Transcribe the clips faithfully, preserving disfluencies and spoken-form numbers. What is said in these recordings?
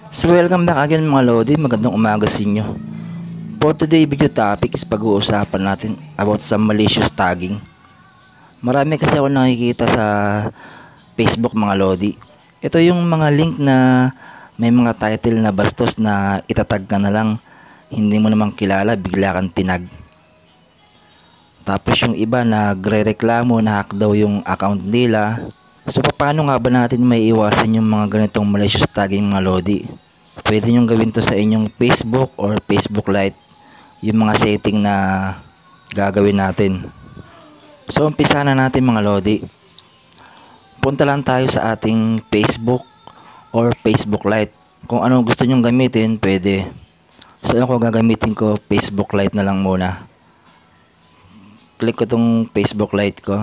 So welcome back again mga Lodi, magandang umaga sa inyo. For today video topic is pag-uusapan natin about sa malicious tagging. Marami kasi ako nakikita sa Facebook mga Lodi. Ito yung mga link na may mga title na bastos na itatag ka na lang, hindi mo namang kilala, bigla kang tinag. Tapos yung iba nagre-reklamo na hack daw yung account nila. So paano nga ba natin may iwasan yung mga ganitong malicious tagging mga Lodi? Pwede nyo gawin to sa inyong Facebook or Facebook Lite, yung mga setting na gagawin natin. So umpisa na natin mga Lodi. Punta lang tayo sa ating Facebook or Facebook Lite. Kung ano gusto nyong gamitin, pwede. So ako gagamitin ko Facebook Lite na lang muna. Click ko tong Facebook Lite ko.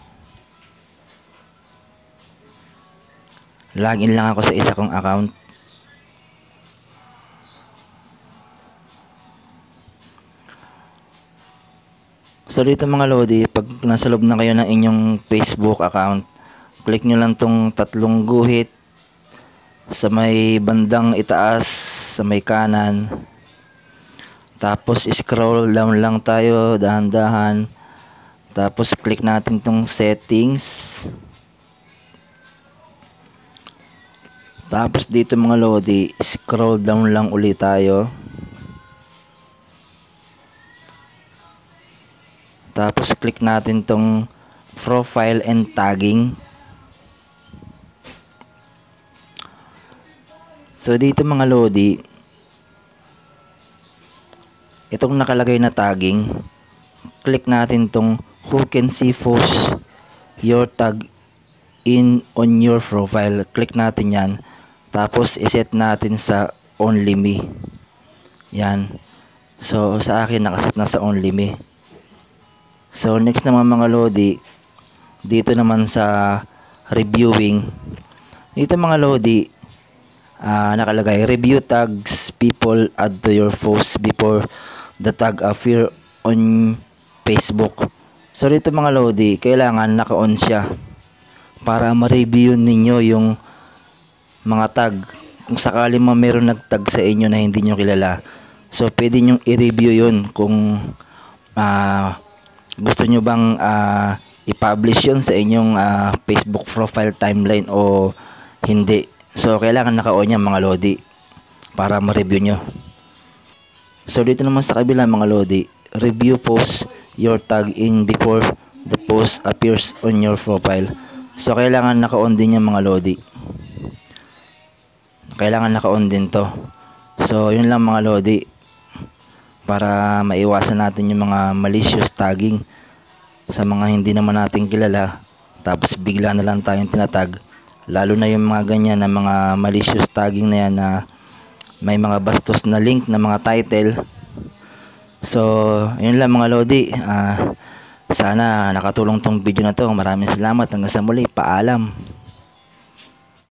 Login lang ako sa isa kong account. So dito mga Lodi, pag nasa loob na kayo ng inyong Facebook account, click nyo lang tong tatlong guhit sa may bandang itaas, sa may kanan. Tapos scroll down lang tayo, dahan-dahan. Tapos click natin tong settings. Tapos dito mga Lodi, scroll down lang ulit tayo. Tapos click natin tong profile and tagging. So dito mga Lodi, itong nakalagay na tagging, click natin tong who can see post your tag in on your profile. Click natin yan. Tapos iset natin sa only me. Yan. So sa akin nakaset na sa only me. So next naman mga Lodi, dito naman sa reviewing, dito mga Lodi, uh, nakalagay review tags people add to your post before the tag appear on Facebook. So dito mga Lodi, kailangan naka-on siya para ma-review ninyo yung mga tag. Kung sakali mo meron nag-tag sa inyo na hindi nyo kilala, so pwede nyo i-review yun kung uh, gusto nyo bang uh, i-publish yun sa inyong uh, Facebook profile timeline o hindi. So kailangan naka-on yan mga Lodi para ma-review nyo. So dito naman sa kabila mga Lodi, review post your tag in before the post appears on your profile. So kailangan naka-on din yan mga Lodi. Kailangan naka-on din to. So yun lang mga Lodi, para maiwasan natin yung mga malicious tagging sa mga hindi naman natin kilala, tapos bigla na lang tayong tinatag. Lalo na yung mga ganyan na mga malicious tagging na yan na may mga bastos na link na mga title. So yun lang mga Lodi, uh, sana nakatulong tong video na to. Maraming salamat, hanggang sa muli, paalam.